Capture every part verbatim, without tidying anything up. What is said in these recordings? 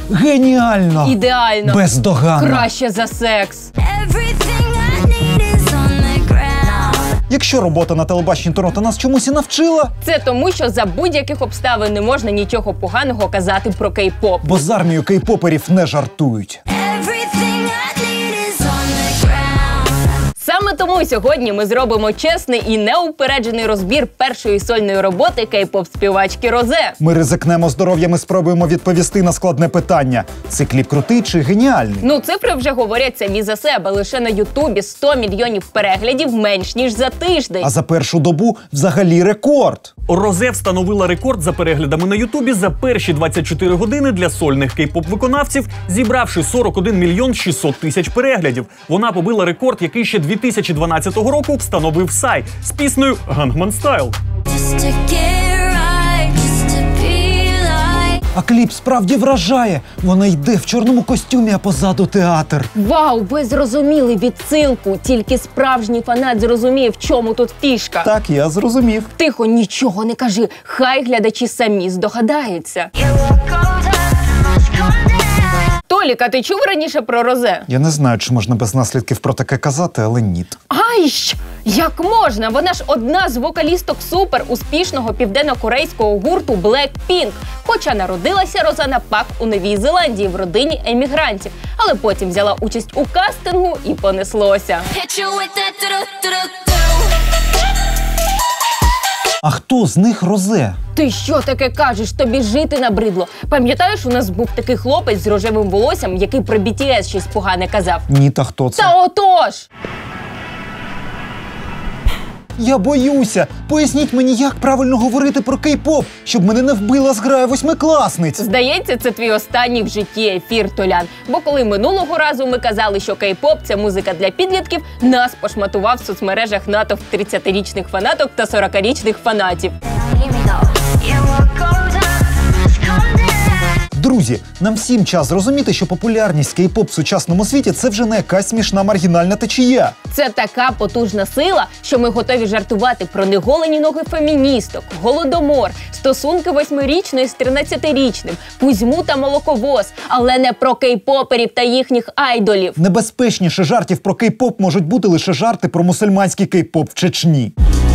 Геніально! Ідеально! Бездоганно! Краще за секс! Якщо робота на телебаченні Торонто нас чомусь і навчила... Це тому, що за будь-яких обставин не можна нічого поганого казати про кей-поп. Бо з армією кей-поперів не жартують. Саме тому сьогодні ми зробимо чесний і неупереджений розбір першої сольної роботи кей-поп-співачки Розе. Ми ризикнемо здоров'ям і спробуємо відповісти на складне питання. Цей кліп крутий чи геніальний? Ну, цифри вже говорять самі за себе. Лише на Ютубі сто мільйонів переглядів менш ніж за тиждень. А за першу добу взагалі рекорд. Розе встановила рекорд за переглядами на Ютубі за перші двадцять чотири години для сольних кей-поп-виконавців, зібравши сорок один мільйон шістсот тисяч переглядів. Вона побила рекорд, який ще дві тисячі дванадцятого року встановив Сай з піснею «Gangnam Style». А кліп справді вражає. Вона йде в чорному костюмі, а позаду театр. Вау, ви зрозуміли відсилку. Тільки справжній фанат зрозуміє, в чому тут фішка. Так, я зрозумів. Тихо, нічого не кажи. Хай глядачі самі здогадаються. Толік, а ти чув раніше про Розе? Я не знаю, чи можна без наслідків про таке казати, але ні. Айщ! Як можна? Вона ж одна з вокалісток супер успішного південно-корейського гурту Blackpink. Хоча народилася Розана Пак у Новій Зеландії в родині емігрантів. Але потім взяла участь у кастингу і понеслося. А хто з них Розе? Ти що таке кажеш? Тобі жити набридло. Пам'ятаєш, у нас був такий хлопець з рожевим волоссям, який про бі ті ес щось погане казав? Ні, та хто це? Та отож! Я боюся! Поясніть мені, як правильно говорити про кей-поп, щоб мене не вбила зграя восьмикласниць. Здається, це твій останній в житті ефір, Толян. Бо коли минулого разу ми казали, що кей-поп – це музика для підлітків, нас пошматував в соцмережах натовп тридцятирічних фанаток та сорокарічних фанатів. Друзі, нам всім час зрозуміти, що популярність кей-поп в сучасному світі – це вже не якась смішна маргінальна течія. Це така потужна сила, що ми готові жартувати про неголені ноги феміністок, голодомор, стосунки восьмирічної з тринадцятирічним, Кузьму та молоковоз, але не про кей-поперів та їхніх айдолів. Небезпечніше жартів про кей-поп можуть бути лише жарти про мусульманський кей-поп в Чечні.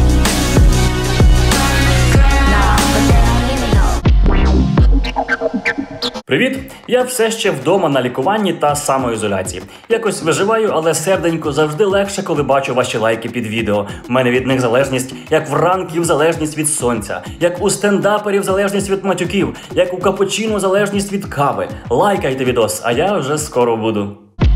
Привіт! Я все ще вдома на лікуванні та самоізоляції. Якось виживаю, але серденько завжди легше, коли бачу ваші лайки під відео. У мене від них залежність, як в ранків залежність від сонця, як у стендаперів залежність від матюків, як у капучино залежність від кави. Лайкайте відос, а я вже скоро буду.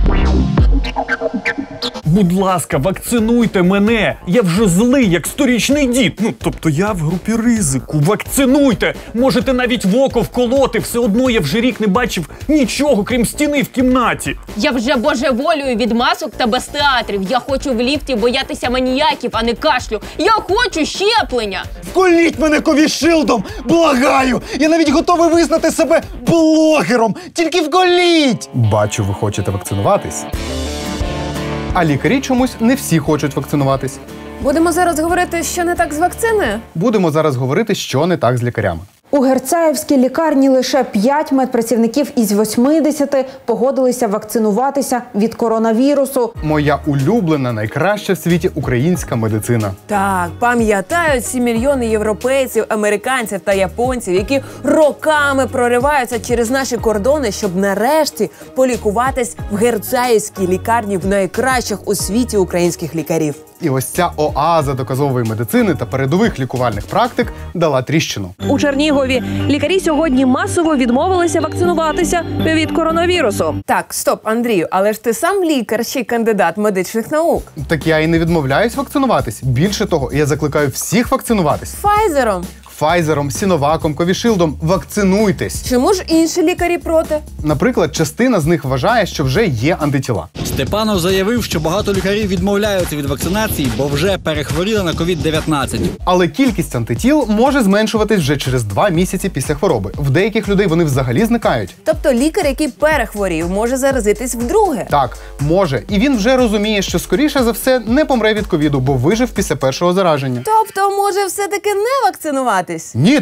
Будь ласка, вакцинуйте мене! Я вже злий, як сторічний дід. Ну, тобто я в групі ризику. Вакцинуйте! Можете навіть в око вколоти, все одно я вже рік не бачив нічого, крім стіни в кімнаті. Я вже божеволюю від масок та без театрів. Я хочу в ліфті боятися маніяків, а не кашлю. Я хочу щеплення! Вколіть мене ковішилдом! Благаю! Я навіть готовий визнати себе блогером! Тільки вколіть! Бачу, ви хочете вакцинуватись. А лікарі чомусь не всі хочуть вакцинуватись. Будемо зараз говорити, що не так з вакциною? Будемо зараз говорити, що не так з лікарями. У Герцаївській лікарні лише п'ять медпрацівників із восьмидесяти погодилися вакцинуватися від коронавірусу. Моя улюблена, найкраща в світі українська медицина. Так, пам'ятають ці мільйони європейців, американців та японців, які роками прориваються через наші кордони, щоб нарешті полікуватись в Герцаївській лікарні в найкращих у світі українських лікарів. І ось ця оаза доказової медицини та передових лікувальних практик дала тріщину. У Чернігові лікарі сьогодні масово відмовилися вакцинуватися від коронавірусу. Так, стоп, Андрію, але ж ти сам лікар, ще й кандидат медичних наук. Так я і не відмовляюсь вакцинуватись. Більше того, я закликаю всіх вакцинуватись. Файзером. Файзером, Сіноваком, Ковішилдом. Вакцинуйтесь. Чому ж інші лікарі проти? Наприклад, частина з них вважає, що вже є антитіла. Степанов заявив, що багато лікарів відмовляються від вакцинації, бо вже перехворіли на ковід дев'ятнадцять. Але кількість антитіл може зменшуватись вже через два місяці після хвороби. В деяких людей вони взагалі зникають. Тобто лікар, який перехворів, може заразитись вдруге? Так, може. І він вже розуміє, що скоріше за все не помре від ковіду, бо вижив після першого зараження. Тобто може все-таки не вакцинуватись? Ніт!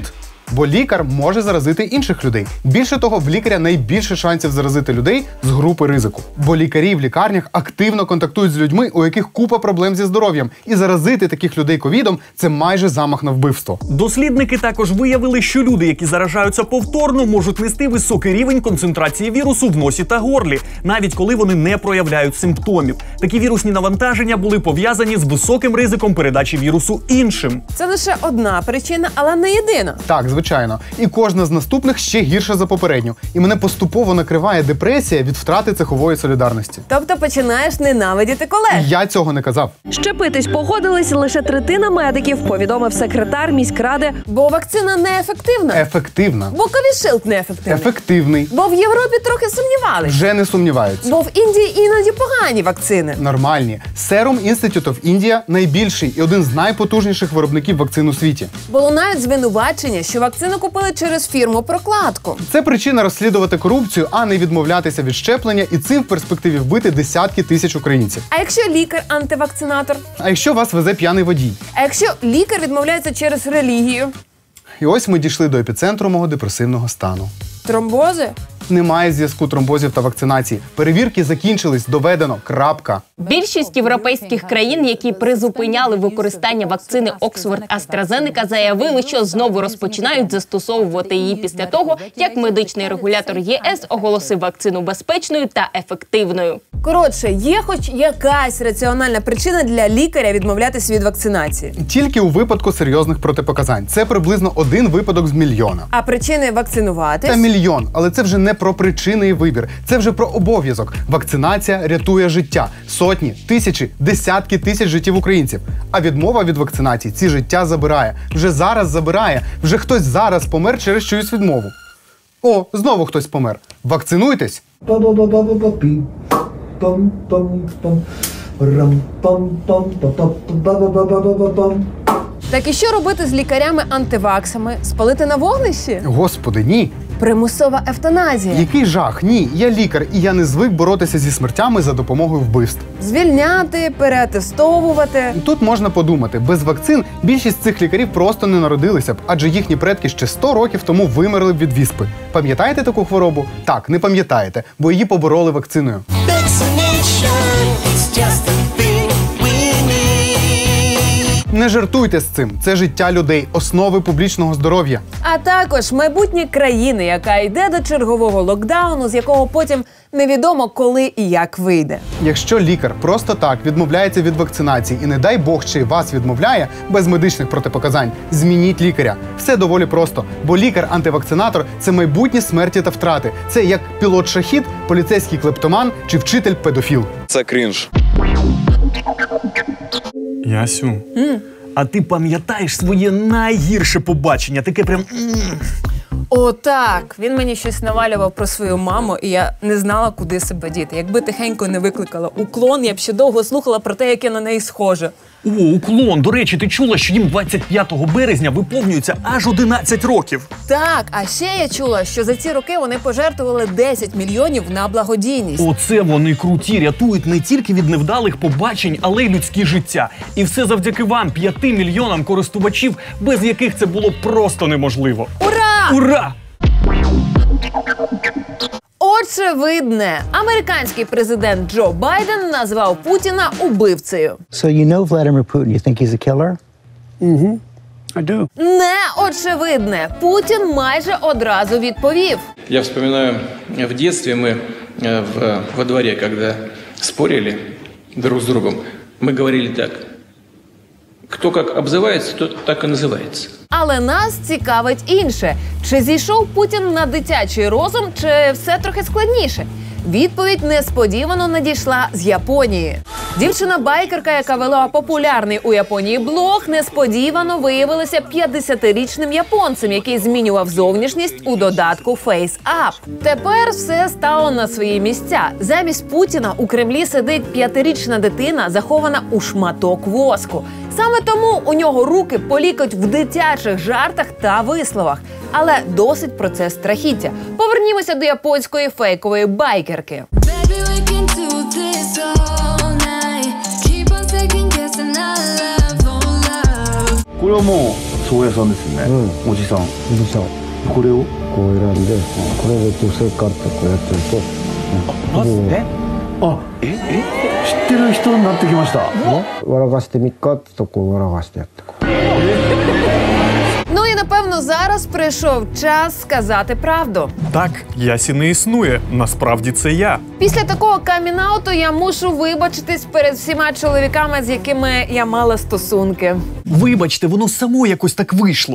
Бо лікар може заразити інших людей. Більше того, в лікаря найбільше шансів заразити людей з групи ризику. Бо лікарі в лікарнях активно контактують з людьми, у яких купа проблем зі здоров'ям. І заразити таких людей ковідом – це майже замах на вбивство. Дослідники також виявили, що люди, які заражаються повторно, можуть нести високий рівень концентрації вірусу в носі та горлі, навіть коли вони не проявляють симптомів. Такі вірусні навантаження були пов'язані з високим ризиком передачі вірусу іншим. Це лише одна причина, але не єдина. Так, звичайно. І кожна з наступних ще гірша за попередню. І мене поступово накриває депресія від втрати цехової солідарності. Тобто починаєш ненавидіти колег. Я цього не казав. Щепитись погодились лише третина медиків, повідомив секретар міськради. Бо вакцина неефективна. Ефективна. Бо ковідшилд неефективний. Ефективний. Бо в Європі трохи сумнівались. Вже не сумніваються. Бо в Індії іноді погані вакцини. Нормальні. Serum Institute of India – найбільший і один з найпотужніших виробників вакцин у світі. Бо лунають звинувачення, що вакцину купили через фірму-прокладку. Це причина розслідувати корупцію, а не відмовлятися від щеплення і цим в перспективі вбити десятки тисяч українців. А якщо лікар антивакцинатор? А якщо вас везе п'яний водій? А якщо лікар відмовляється через релігію? І ось ми дійшли до епіцентру мого депресивного стану. Тромбози? Немає зв'язку тромбозів та вакцинації. Перевірки закінчились, доведено. Крапка. Більшість європейських країн, які призупиняли використання вакцини Оксфорд-Астразенека, заявили, що знову розпочинають застосовувати її після того, як медичний регулятор ЄС оголосив вакцину безпечною та ефективною. Коротше, є хоч якась раціональна причина для лікаря відмовлятися від вакцинації? Тільки у випадку серйозних протипоказань. Це приблизно один випадок з мільйона. А причини вакцинуватись? Та мільйон. Але це вже не про причини і вибір. Це вже про обов'язок. Вакцинація рятує життя. Сотні, тисячі, десятки тисяч життів українців. А відмова від вакцинації ці життя забирає. Вже зараз забирає. Вже хтось зараз помер через чиюсь відмову. О, знову хтось помер. Вакцинуйтесь! Так і що робити з лікарями-антиваксами? Спалити на вогнищі? Господи, ні. Примусова евтаназія. Який жах? Ні, я лікар, і я не звик боротися зі смертями за допомогою вбивств. Звільняти, переатестовувати. Тут можна подумати, без вакцин більшість цих лікарів просто не народилися б, адже їхні предки ще сто років тому вимерли б від віспи. Пам'ятаєте таку хворобу? Так, не пам'ятаєте, бо її побороли вакциною. Не жартуйте з цим. Це життя людей, основи публічного здоров'я. А також майбутнє країни, яка йде до чергового локдауну, з якого потім невідомо коли і як вийде. Якщо лікар просто так відмовляється від вакцинації і, не дай Бог, ще й вас відмовляє без медичних протипоказань, змініть лікаря. Все доволі просто, бо лікар-антивакцинатор – це майбутні смерті та втрати. Це як пілот-шахід, поліцейський клептоман чи вчитель-педофіл. Це крінж. Ясю, mm. а ти пам'ятаєш своє найгірше побачення? Таке прям... О, так! Він мені щось навалював про свою маму, і я не знала, куди себе діти. Якби тихенько не викликала уклон, я б ще довго слухала про те, як я на неї схожа. О, уклон! До речі, ти чула, що їм двадцять п'ятого березня виповнюється аж одинадцять років? Так, а ще я чула, що за ці роки вони пожертвували десять мільйонів на благодійність. Оце вони круті, рятують не тільки від невдалих побачень, але й людські життя. І все завдяки вам, п'яти мільйонам користувачів, без яких це було просто неможливо. Ура! Ура! Очевидне, американський президент Джо Байден назвав Путіна убивцею. So you know Vladimir Putin, you think he's a killer? Mm-hmm. I do. Не очевидне, Путін майже одразу відповів. Я вспоминаю, в детстве мы в, во дворе, когда спорили друг с другом, мы говорили так: кто как обзывается, тот так и называется. Але нас цікавить інше. Чи зійшов Путін на дитячий розум, чи все трохи складніше? Відповідь несподівано надійшла з Японії. Дівчина-байкерка, яка вела популярний у Японії блог, несподівано виявилася п'ятдесятирічним японцем, який змінював зовнішність у додатку FaceApp. Тепер все стало на свої місця. Замість Путіна у Кремлі сидить п'ятирічна дитина, захована у шматок воску. Саме тому у нього руки полікоть в дитячих жартах та висловах. Але досить про це страхіття. Повернімося до японської фейкової байкерки. 葬屋さんですよね、おじさん。おじさん。これをこう選んで、これで女性かってこうやってると、まずね。あ、ええ知ってる人になってきました。笑かしてみっかってとこう笑かしてやってこう。 Ну і напевно зараз прийшов час сказати правду. Так, Ясі не існує. Насправді це я. Після такого камінауту я мушу вибачитись перед всіма чоловіками, з якими я мала стосунки. Вибачте, воно само якось так вийшло.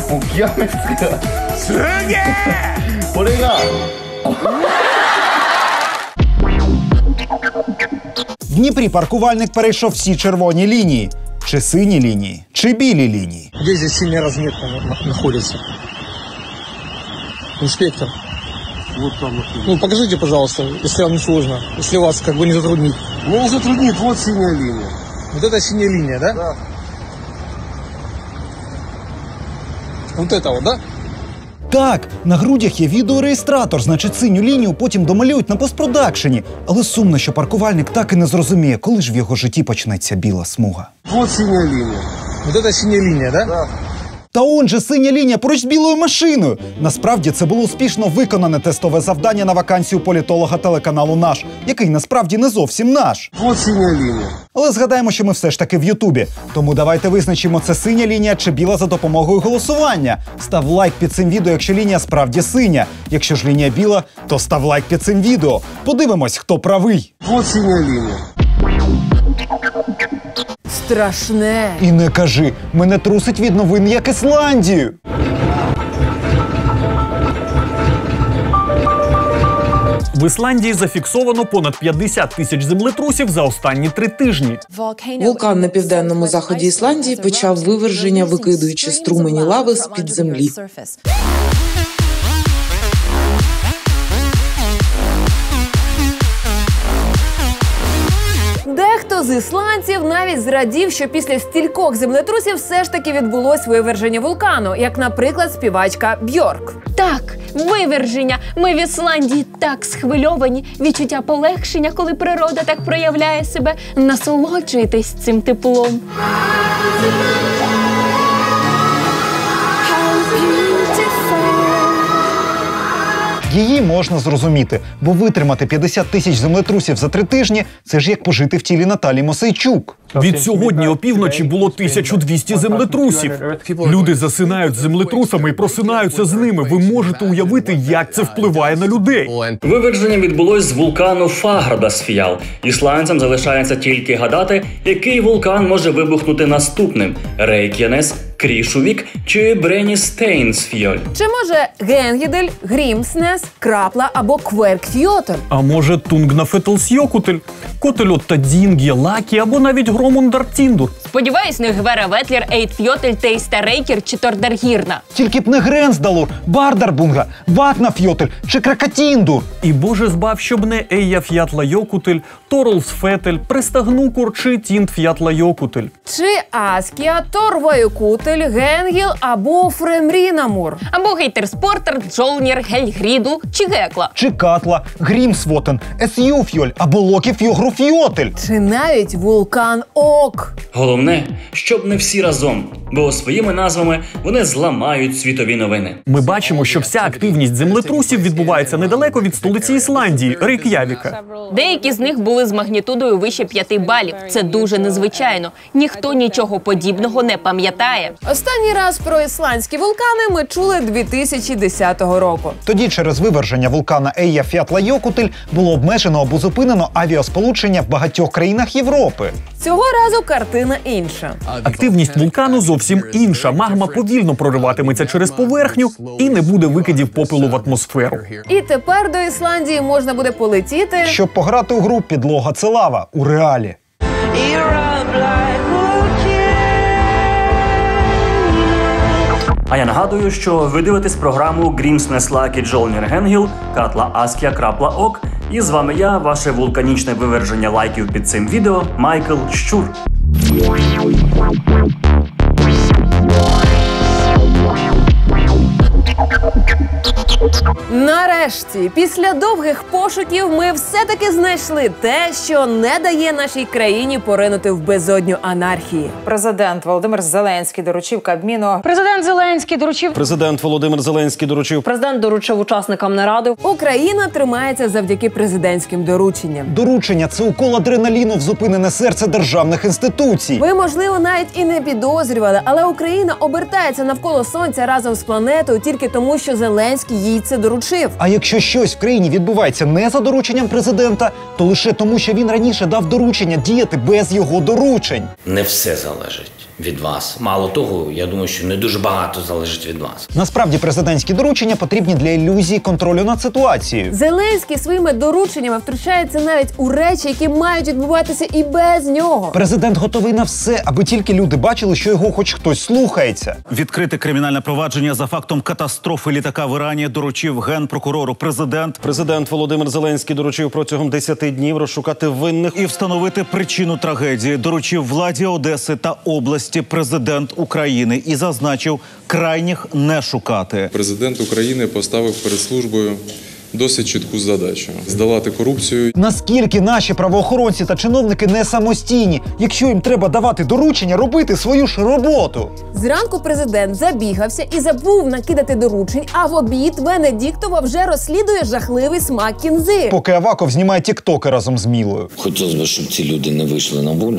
В Дніпрі паркувальник перейшов всі червоні лінії. Чи сині лінії, чи білі лінії. Где здесь синяя разметка находится? Инспектор. Вот там. Ну, покажите, пожалуйста, если вам не сложно, если вас как бы не затруднит. Ну, не затруднит, вот синяя линия. Вот это синяя линия, да? Да. Вот это вот, да? Так, на грудях є відеореєстратор, значить синю лінію потім домалюють на постпродакшені. Але сумно, що паркувальник так і не зрозуміє, коли ж в його житті почнеться біла смуга. Вот синяя линия. Вот это синяя линия, да? Да. Та он же синя лінія поруч з білою машиною. Насправді це було успішно виконане тестове завдання на вакансію політолога телеканалу «Наш», який насправді не зовсім наш. Вот синяя линия. Але згадаємо, що ми все ж таки в Ютубі. Тому давайте визначимо, це синя лінія чи біла за допомогою голосування. Став лайк під цим відео, якщо лінія справді синя. Якщо ж лінія біла, то став лайк під цим відео. Подивимось, хто правий. Вот синяя линия. Страшне. І не кажи, мене трусить від новин, як Ісландію. В Ісландії зафіксовано понад п'ятдесят тисяч землетрусів за останні три тижні. Вулкан на південному заході Ісландії почав виверження, викидуючи струмені лави з-під землі. Дехто з ісландців навіть зрадів, що після стількох землетрусів все ж таки відбулось виверження вулкану, як, наприклад, співачка Бьорк. Так, виверження. Ми в Ісландії так схвильовані. Відчуття полегшення, коли природа так проявляє себе. Насолоджуйтесь цим теплом. Її можна зрозуміти, бо витримати п'ятдесят тисяч землетрусів за три тижні – це ж як пожити в тілі Наталі Мосейчук. Від сьогодні опівночі було тисяча двісті землетрусів. Люди засинають з землетрусами і просинаються з ними. Ви можете уявити, як це впливає на людей. Виверження відбулось з вулкану Фаградасфjall. Ісландцям залишається тільки гадати, який вулкан може вибухнути наступним – Рейк'янес, Крішувік чи Бреністейнсфjall. Чи може Генгідель, Грімснес, Крапла або Кверкфьотель? А може Тунгнафетелсьйокутель, Котельоттадінгі, Лакі або навіть Громундартіндур. Сподіваюсь, не Гвераветлір, Ейтфьотель, Тейстарейкір чи Тордаргірна. Тільки б не Гренсдалур, Бардарбунга, Ватнафьотель чи Кракатіндур. І боже збав, щоб не Ейяф'ятлайокутель, Торолсфетель, Престагнукур чи Тінтф'ятлайокутель. Чи Аскія, Торвайокутель, Генгіл або Фремрінамур? Або Гейтерспортер, Джолнір, Гельгріду чи Гекла. Чи Катла, Грімсвотен, Есюфьоль або Локіфьогруфьотель. Чи навіть вулкан Ок. Головне, щоб не всі разом, бо своїми назвами вони зламають світові новини. Ми бачимо, що вся активність землетрусів відбувається недалеко від столиці Ісландії – Рейк'явіка. Деякі з них були з магнітудою вище п'яти балів. Це дуже незвичайно. Ніхто нічого подібного не пам'ятає. Останній раз про ісландські вулкани ми чули дві тисячі десятого року. Тоді через виверження вулкана Ейяф'ятлайокутель було обмежено або зупинено авіасполучення в багатьох країнах Європи. Цього разу картина інша. Активність вулкану зовсім інша. Магма повільно прориватиметься через поверхню і не буде викидів попелу в атмосферу. І тепер до Ісландії можна буде полетіти, щоб пограти у гру «Підлога – це лава» у реалі. А я нагадую, що ви дивитесь програму Грімснес, Лакі, Джолнір, Генгіл, Катла, Аскія, Крапла, Ок. І з вами я, ваше вулканічне виверження лайків під цим відео, Майкл Щур. нарешті Нарешті, після довгих пошуків, ми все-таки знайшли те, що не дає нашій країні поринути в безодню анархії. Президент Володимир Зеленський доручив Кабміну. Президент Зеленський доручив. Президент Володимир Зеленський доручив. Президент доручив учасникам наради. Україна тримається завдяки президентським дорученням. Доручення – це укол адреналіну в зупинене серце державних інституцій. Ви, можливо, навіть і не підозрювали, але Україна обертається навколо сонця разом з планетою тільки тому, що Зеленський їй це доручив. А якщо щось в країні відбувається не за дорученням президента, то лише тому, що він раніше дав доручення діяти без його доручень. Не все залежить від вас. Мало того, я думаю, що не дуже багато залежить від вас. Насправді, президентські доручення потрібні для ілюзії контролю над ситуацією. Зеленський своїми дорученнями втручається навіть у речі, які мають відбуватися і без нього. Президент готовий на все, аби тільки люди бачили, що його хоч хтось слухається. Відкрите кримінальне провадження за фактом катастрофи літака в Ірані доручив генпрокурору президент. Президент Володимир Зеленський доручив протягом десяти днів розшукати винних і встановити причину трагедії. Доручив владі Одеси та області президент України і зазначив крайніх не шукати. Президент України поставив перед службою досить чітку задачу – здолати корупцію. Наскільки наші правоохоронці та чиновники не самостійні, якщо їм треба давати доручення робити свою ж роботу? Зранку президент забігався і забув накидати доручень, а в обід Венедіктова вже розслідує жахливий смак кінзи. Поки Аваков знімає тіктоки разом з Мілою. Хотілося б, щоб ці люди не вийшли на волю.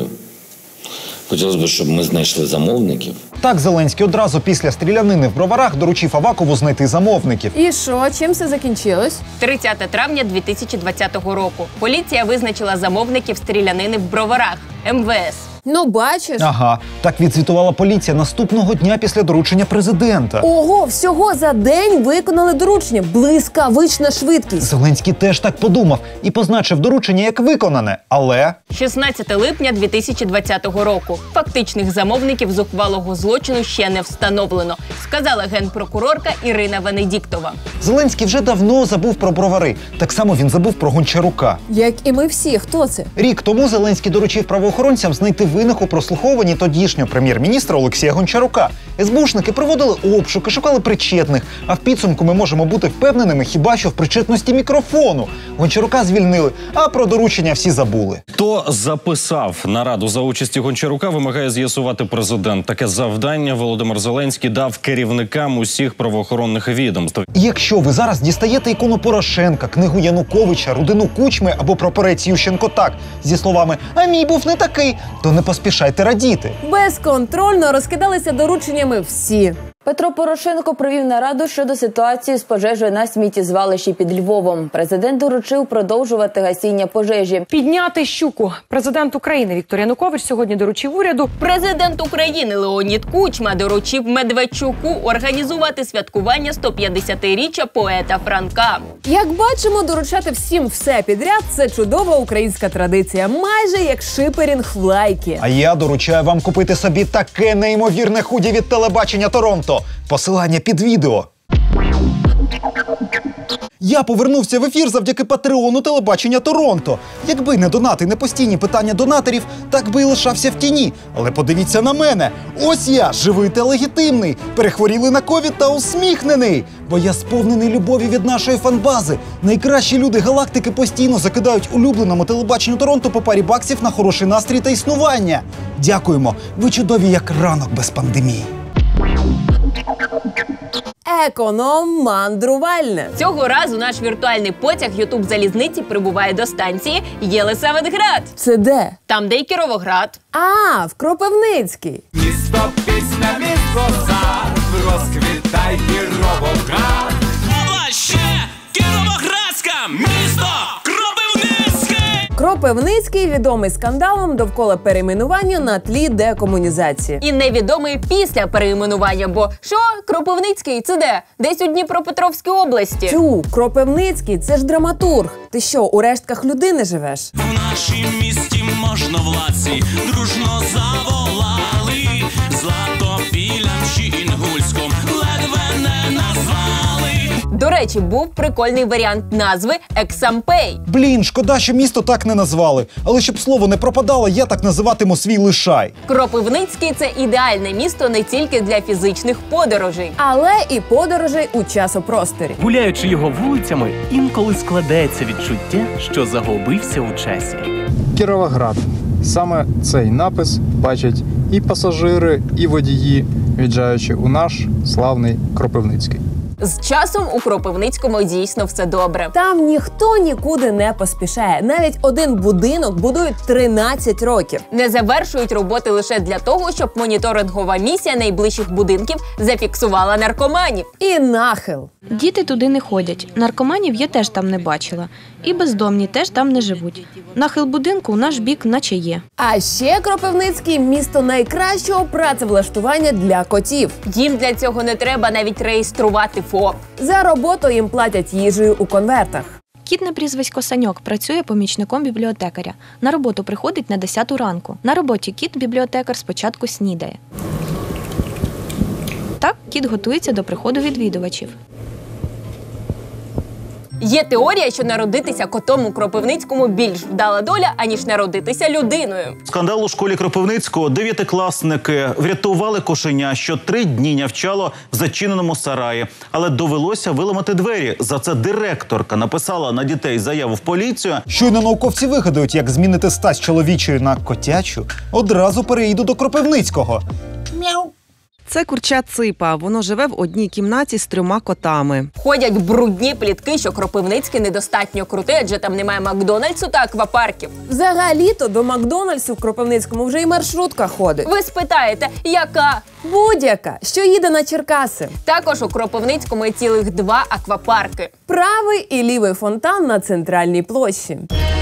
Хотілося б, щоб ми знайшли замовників. Так Зеленський одразу після стрілянини в Броварах доручив Авакову знайти замовників. І що? Чим це закінчилось? тридцятого травня дві тисячі двадцятого року. Поліція визначила замовників стрілянини в Броварах – ем ве ес. Ну, бачиш. Ага, так відзвітувала поліція наступного дня після доручення президента. Ого, всього за день виконали доручення. Блискавична швидкість. Зеленський теж так подумав і позначив доручення як виконане, але... шістнадцятого липня дві тисячі двадцятого року. Фактичних замовників зухвалого злочину ще не встановлено, сказала генпрокурорка Ірина Венедіктова. Зеленський вже давно забув про Бровари. Так само він забув про Гончарука. Як і ми всі. Хто це? Рік тому Зеленський доручив правоохоронцям знайти винних у прослуховуванні тодішнього прем'єр-міністра Олексія Гончарука. ес бе ушники проводили обшуки, шукали причетних, а в підсумку ми можемо бути впевненими хіба що в причетності мікрофону. Гончарука звільнили, а про доручення всі забули. Хто записав нараду за участі Гончарука, вимагає з'ясувати президент. Таке завдання Володимир Зеленський дав керівникам усіх правоохоронних відомств. І якщо ви зараз дістаєте ікону Порошенка, книгу Януковича, родину Кучми або прапорець Ющенко так, зі словами «а мій був не такий», то не поспішайте радіти. Безконтрольно розкидалися дорученнями всі. Петро Порошенко провів нараду щодо ситуації з пожежею на сміттєзвалищі під Львовом. Президент доручив продовжувати гасіння пожежі. Підняти щуку. Президент України Віктор Янукович сьогодні доручив уряду. Президент України Леонід Кучма доручив Медведчуку організувати святкування сто п'ятдесятиріччя поета Франка. Як бачимо, доручати всім все підряд – це чудова українська традиція. Майже як шиперінг в лайки. А я доручаю вам купити собі таке неймовірне худі від телебачення Торонто. Посилання під відео. Я повернувся в ефір завдяки патреону телебачення Торонто. Якби не донати, не постійні питання донаторів, так би і лишався в тіні. Але подивіться на мене. Ось я, живий та легітимний, перехворілий на ковід та усміхнений. Бо я сповнений любові від нашої фанбази. Найкращі люди галактики постійно закидають улюбленому телебаченню Торонто по парі баксів на хороший настрій та існування. Дякуємо. Ви чудові, як ранок без пандемії. Економ-мандрувальне. Цього разу наш віртуальний потяг Ютуб-залізниці прибуває до станції Єлисаветград. Це де? Там, де й Кіровоград. А, в Кропивницький. Місто, пісня, місто, сад, розквітай Кіровоград. Область ще Кіровоградська, місто Кропивницький. Кропивницький відомий скандалом довкола перейменування на тлі декомунізації. І невідомий після перейменування, бо що? Кропивницький – це де? Десь у Дніпропетровській області. Тю, Кропивницький – це ж драматург. Ти що, у рештках людини живеш? В нашім місті можновладці дружно заволали, Златопіллям чи Інгульськом ледве не назвали. До речі, був прикольний варіант назви Ексампей. Блін, шкода, що місто так не назвали. Але щоб слово не пропадало, я так називатиму свій лишай. Кропивницький – це ідеальне місто не тільки для фізичних подорожей, але і подорожей у часопросторі. Гуляючи його вулицями, інколи складається відчуття, що загубився у часі. Кіровоград. Саме цей напис бачать і пасажири, і водії, в'їжджаючи у наш славний Кропивницький. З часом у Кропивницькому дійсно все добре. Там ніхто нікуди не поспішає. Навіть один будинок будують тринадцять років. Не завершують роботи лише для того, щоб моніторингова місія найближчих будинків зафіксувала наркоманів. І нахил. Діти туди не ходять. Наркоманів я теж там не бачила. І бездомні теж там не живуть. Нахил будинку у наш бік наче є. А ще Кропивницький – місто найкращого працевлаштування для котів. Їм для цього не треба навіть реєструвати ФОП. За роботу їм платять їжею у конвертах. Кіт на прізвисько Саньок працює помічником бібліотекаря. На роботу приходить на десяту ранку. На роботі кіт-бібліотекар спочатку снідає. Так, кіт готується до приходу відвідувачів. Є теорія, що народитися котом у Кропивницькому більш вдала доля, аніж народитися людиною. Скандал у школі Кропивницького. Дев'ятикласники врятували кошеня, що три дні нявчало в зачиненому сараї. Але довелося виламати двері. За це директорка написала на дітей заяву в поліцію. Щойно науковці вигадають, як змінити стать чоловічої на котячу, одразу переїду до Кропивницького. Мяу. Це курча Ципа. Воно живе в одній кімнаті з трьома котами. Ходять брудні плітки, що Кропивницький недостатньо крутий, адже там немає Макдональдсу та аквапарків. Взагалі-то до Макдональдсу в Кропивницькому вже і маршрутка ходить. Ви спитаєте, яка? Будь-яка, що їде на Черкаси. Також у Кропивницькому є цілих два аквапарки. Правий і лівий фонтан на центральній площі.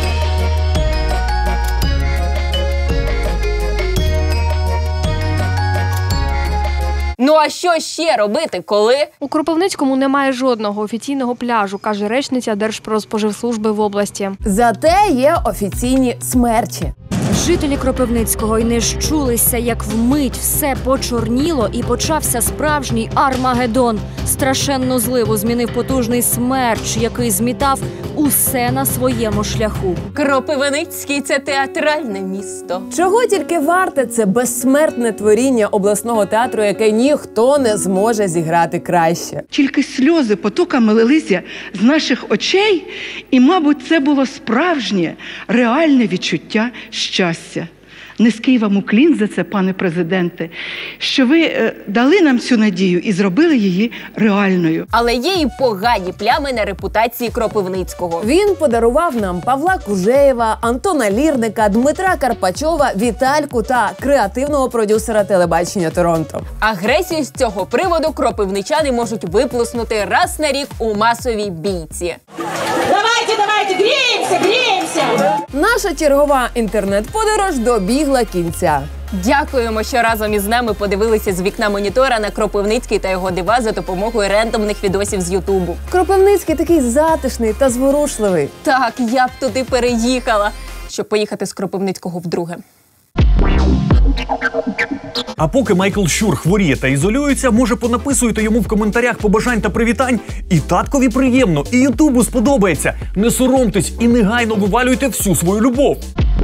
Ну а що ще робити, коли? У Кропивницькому немає жодного офіційного пляжу, каже речниця Держпродспоживслужби в області. Зате є офіційні смерчі. Жителі Кропивницького й не щулися, як вмить все почорніло і почався справжній Армагеддон. Страшенну зливу змінив потужний смерч, який змітав усе на своєму шляху. Кропивницький – це театральне місто. Чого тільки варте це безсмертне творіння обласного театру, яке ніхто не зможе зіграти краще. Тільки сльози потоками лилися з наших очей, і, мабуть, це було справжнє, реальне відчуття щастя. Низький вам уклін за це, пане президенте, що ви е, дали нам цю надію і зробили її реальною. Але є і погані плями на репутації Кропивницького. Він подарував нам Павла Кужеєва, Антона Лірника, Дмитра Карпачова, Вітальку та креативного продюсера телебачення Торонто. Агресію з цього приводу кропивничани можуть виплеснути раз на рік у масовій бійці. Давайте, давайте, гріємося, гріємося! Наша чергова інтернет-подорож добігла кінця. Дякуємо, що разом із нами подивилися з вікна монітора на Кропивницький та його дива за допомогою рендомних відосів з Ютубу. Кропивницький такий затишний та зворушливий. Так, я б туди переїхала, щоб поїхати з Кропивницького вдруге. А поки Майкл Щур хворіє та ізолюється, може понаписуйте йому в коментарях побажань та привітань. І таткові приємно, і Ютубу сподобається. Не соромтесь і негайно вивалюйте всю свою любов.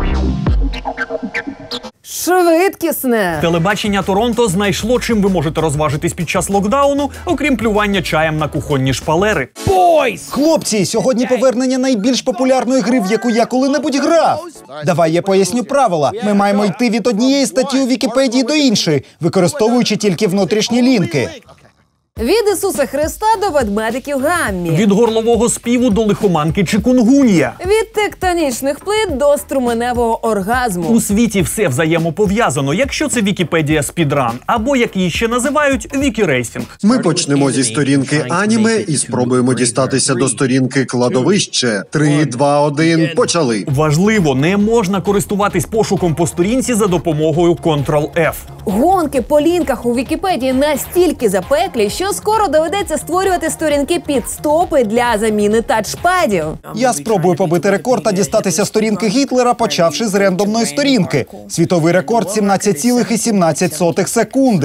Швидкісне! Телебачення Торонто знайшло, чим ви можете розважитись під час локдауну, окрім плювання чаєм на кухонні шпалери. Бойс! Хлопці, сьогодні повернення найбільш популярної гри, в яку я коли-небудь грав. Давай я поясню правила. Ми маємо йти від однієї статті у Вікіпедії до іншої, використовуючи тільки внутрішні лінки. Від Ісуса Христа до ведмедиків Гаммі. Від горлового співу до лихоманки чикунгун'я. Від тектонічних плит до струменевого оргазму. У світі все взаємопов'язано, якщо це Вікіпедія Спідран, або, як її ще називають, Вікірейсінг. Ми почнемо зі сторінки аніме і спробуємо дістатися до сторінки кладовище. Три, два, один, почали. Важливо, не можна користуватись пошуком по сторінці за допомогою контрол еф. Гонки по лінках у Вікіпедії настільки запеклі, що скоро доведеться створювати сторінки підстопи для заміни тачпадів. Я спробую побити рекорд та дістатися сторінки Гітлера, почавши з рендомної сторінки. Світовий рекорд – сімнадцять цілих сімнадцять сотих секунди.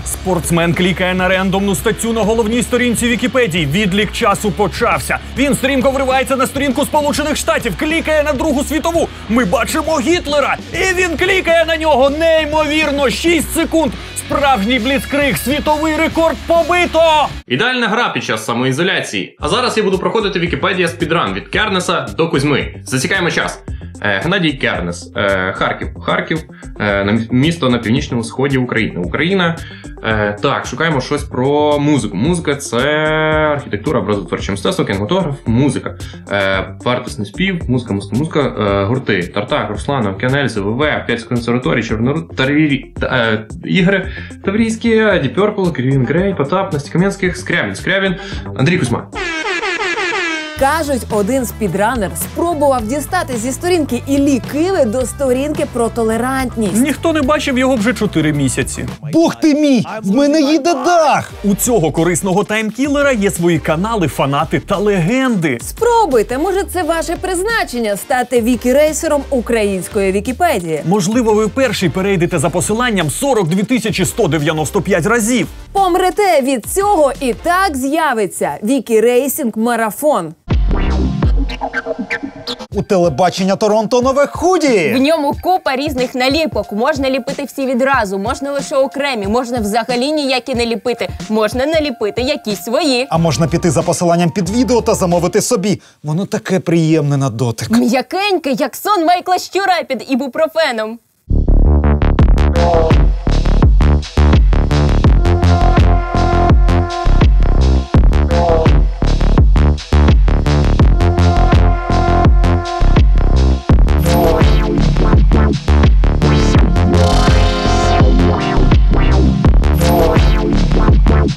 Спортсмен клікає на рандомну статтю на головній сторінці Вікіпедії. Відлік часу почався. Він стрімко вривається на сторінку Сполучених Штатів, клікає на Другу світову. Ми бачимо Гітлера, і він клікає на нього. Неймовірно, шість секунд. Справжній бліцкриг, світовий рекорд побито! Ідеальна гра під час самоізоляції. А зараз я буду проходити Вікіпедія спідран від Кернеса до Кузьми. Засікаємо час. Е, Геннадій Кернес. Е, Харків. Харків. Е, місто на північному сході України. Україна. Е, так, шукаємо щось про музику. Музика – це архітектура, образотворче мистецтво, кінематограф, музика. Е, Вартісний спів, музика, музика, музика, е, гурти. Тартак, Руслан, Океанель, ЗВВ, П'ятський консерваторій, Чорноруд, Тарвірі, е, Ігри, Таврійські, Deep Purple, Крівін Грей, Потап, Настя Кам'янських, Скрябін, Скрябін, Андрій Кузьма. Кажуть, один спідранер спробував дістати зі сторінки Іллі Киви до сторінки про толерантність. Ніхто не бачив його вже чотири місяці. Бог ти мій! В мене їде дах! У цього корисного таймкілера є свої канали, фанати та легенди. Спробуйте, може це ваше призначення – стати вікірейсером української Вікіпедії. Можливо, ви перший перейдете за посиланням сорок дві тисячі сто дев'яносто п'ять разів. Помрете від цього і так з'явиться Вікірейсінг марафон. У телебачення Торонто нове худі! В ньому купа різних наліпок. Можна ліпити всі відразу, можна лише окремі, можна взагалі ніякі не ліпити, можна наліпити якісь свої. А можна піти за посиланням під відео та замовити собі. Воно таке приємне на дотик. М'якеньке, як сон Майкла Щура під ібупрофеном.